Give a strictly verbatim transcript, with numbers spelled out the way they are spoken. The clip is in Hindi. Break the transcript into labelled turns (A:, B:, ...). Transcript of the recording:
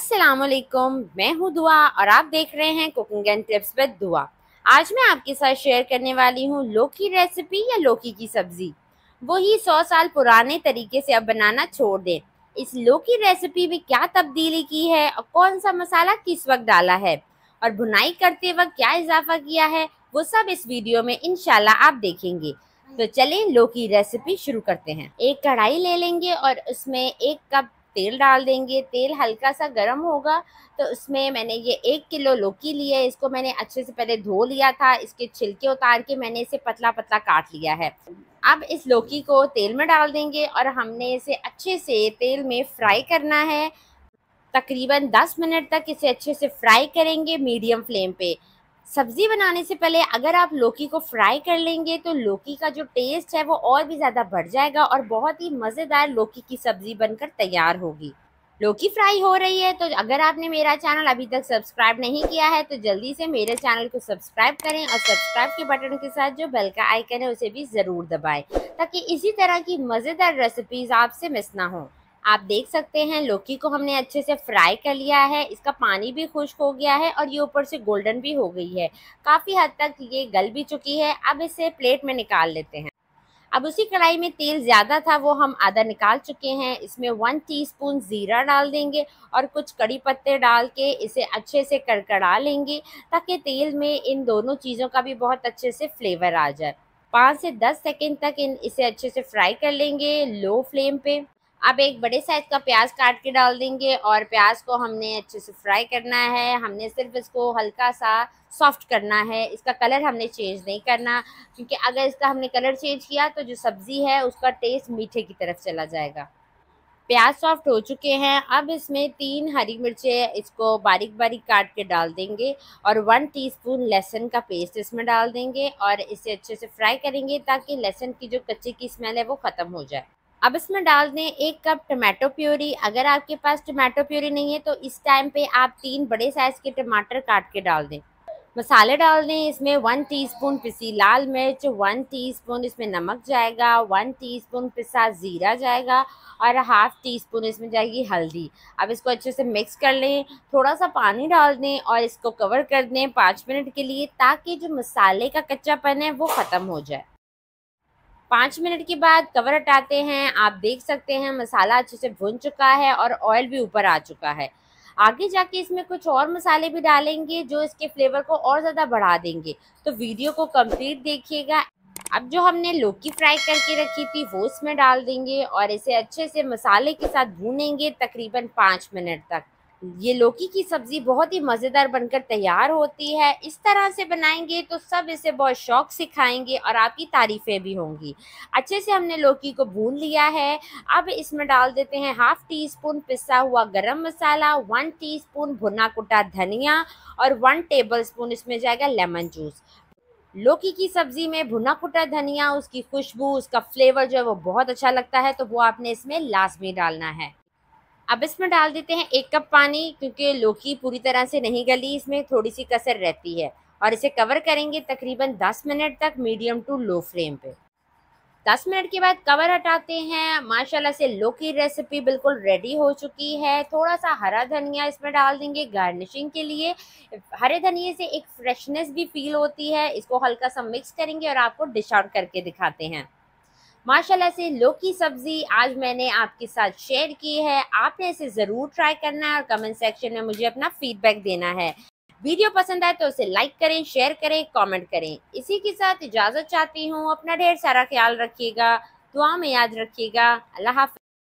A: अस्सलामुअलैकुम, मैं हूँ दुआ और आप देख रहे हैं कुकिंग एंड टिप्स विद दुआ। आज मैं आपके साथ शेयर करने वाली हूँ लौकी रेसिपी या लौकी की सब्ज़ी। वही सौ साल पुराने तरीके से अब बनाना छोड़ दें। इस लौकी रेसिपी में क्या तब्दीली की है और कौन सा मसाला किस वक्त डाला है और भुनाई करते वक्त क्या इजाफा किया है, वो सब इस वीडियो में इंशाल्लाह आप देखेंगे। तो चलें लौकी रेसिपी शुरू करते हैं। एक कढ़ाई ले लेंगे और उसमें एक कप तेल डाल देंगे। तेल हल्का सा गर्म होगा तो उसमें मैंने ये एक किलो लौकी ली है। इसको मैंने अच्छे से पहले धो लिया था। इसके छिलके उतार के मैंने इसे पतला पतला काट लिया है। अब इस लौकी को तेल में डाल देंगे और हमने इसे अच्छे से तेल में फ्राई करना है। तकरीबन दस मिनट तक इसे अच्छे से फ्राई करेंगे मीडियम फ्लेम पे। सब्ज़ी बनाने से पहले अगर आप लौकी को फ्राई कर लेंगे तो लौकी का जो टेस्ट है वो और भी ज़्यादा बढ़ जाएगा और बहुत ही मज़ेदार लौकी की सब्ज़ी बनकर तैयार होगी। लौकी फ्राई हो रही है तो अगर आपने मेरा चैनल अभी तक सब्सक्राइब नहीं किया है तो जल्दी से मेरे चैनल को सब्सक्राइब करें और सब्सक्राइब के बटन के साथ जो बेल का आइकन है उसे भी ज़रूर दबाएं ताकि इसी तरह की मज़ेदार रेसिपीज़ आपसे मिस ना हो। आप देख सकते हैं लौकी को हमने अच्छे से फ्राई कर लिया है। इसका पानी भी खुश्क हो गया है और ये ऊपर से गोल्डन भी हो गई है। काफ़ी हद तक ये गल भी चुकी है। अब इसे प्लेट में निकाल लेते हैं। अब उसी कढ़ाई में तेल ज़्यादा था वो हम आधा निकाल चुके हैं। इसमें वन टीस्पून ज़ीरा डाल देंगे और कुछ कड़ी पत्ते डाल के इसे अच्छे से कड़कड़ा लेंगे ताकि तेल में इन दोनों चीज़ों का भी बहुत अच्छे से फ्लेवर आ जाए। पाँच से दस सेकेंड तक इन इसे अच्छे से फ्राई कर लेंगे लो फ्लेम पे। अब एक बड़े साइज़ का प्याज काट के डाल देंगे और प्याज को हमने अच्छे से फ्राई करना है। हमने सिर्फ इसको हल्का सा सॉफ्ट करना है। इसका कलर हमने चेंज नहीं करना क्योंकि अगर इसका हमने कलर चेंज किया तो जो सब्ज़ी है उसका टेस्ट मीठे की तरफ चला जाएगा। प्याज सॉफ्ट हो चुके हैं। अब इसमें तीन हरी मिर्चें इसको बारीक बारीक काट के डाल देंगे और वन टीस्पून लहसुन का पेस्ट इसमें डाल देंगे और इसे अच्छे से फ्राई करेंगे ताकि लहसुन की जो कच्चे की स्मेल है वो ख़त्म हो जाए। अब इसमें डाल दें एक कप टमाटो प्यूरी। अगर आपके पास टमाटो प्यूरी नहीं है तो इस टाइम पे आप तीन बड़े साइज़ के टमाटर काट के डाल दें। मसाले डाल दें इसमें वन टीस्पून पिसी लाल मिर्च, वन टीस्पून इसमें नमक जाएगा, वन टीस्पून पिसा ज़ीरा जाएगा और हाफ़ टी स्पून इसमें जाएगी हल्दी। अब इसको अच्छे से मिक्स कर लें। थोड़ा सा पानी डाल दें और इसको कवर कर दें पाँच मिनट के लिए ताकि जो मसाले का कच्चापन है वो ख़त्म हो जाए। पाँच मिनट के बाद कवर हटाते हैं। आप देख सकते हैं मसाला अच्छे से भुन चुका है और ऑयल भी ऊपर आ चुका है। आगे जाके इसमें कुछ और मसाले भी डालेंगे जो इसके फ्लेवर को और ज़्यादा बढ़ा देंगे, तो वीडियो को कंप्लीट देखिएगा। अब जो हमने लौकी फ्राई करके रखी थी वो इसमें डाल देंगे और इसे अच्छे से मसाले के साथ भूनेंगे तकरीबन पाँच मिनट तक। ये लौकी की सब्ज़ी बहुत ही मज़ेदार बनकर तैयार होती है। इस तरह से बनाएंगे तो सब इसे बहुत शौक़ से खाएंगे और आपकी तारीफ़ें भी होंगी। अच्छे से हमने लौकी को भून लिया है। अब इसमें डाल देते हैं हाफ़ टी स्पून पिसा हुआ गरम मसाला, वन टीस्पून भुना कुटा धनिया और वन टेबलस्पून इसमें जाएगा लेमन जूस। लौकी की सब्ज़ी में भुना कुटा धनिया, उसकी खुशबू, उसका फ्लेवर जो है वो बहुत अच्छा लगता है, तो वो आपने इसमें लाज़मी डालना है। अब इसमें डाल देते हैं एक कप पानी क्योंकि लौकी पूरी तरह से नहीं गली, इसमें थोड़ी सी कसर रहती है और इसे कवर करेंगे तकरीबन दस मिनट तक मीडियम टू लो फ्लेम पे। दस मिनट के बाद कवर हटाते हैं। माशाल्लाह से लौकी रेसिपी बिल्कुल रेडी हो चुकी है। थोड़ा सा हरा धनिया इसमें डाल देंगे गार्निशिंग के लिए। हरे धनिए से एक फ्रेशनेस भी फील होती है। इसको हल्का सा मिक्स करेंगे और आपको डिश आउट करके दिखाते हैं। माशाल्लाह से लौकी सब्ज़ी आज मैंने आपके साथ शेयर की है। आपने इसे ज़रूर ट्राई करना है और कमेंट सेक्शन में मुझे अपना फीडबैक देना है। वीडियो पसंद आए तो उसे लाइक करें, शेयर करें, कमेंट करें। इसी के साथ इजाज़त चाहती हूँ। अपना ढेर सारा ख्याल रखिएगा, दुआ में याद रखिएगा। अल्लाह हाफ़िज़।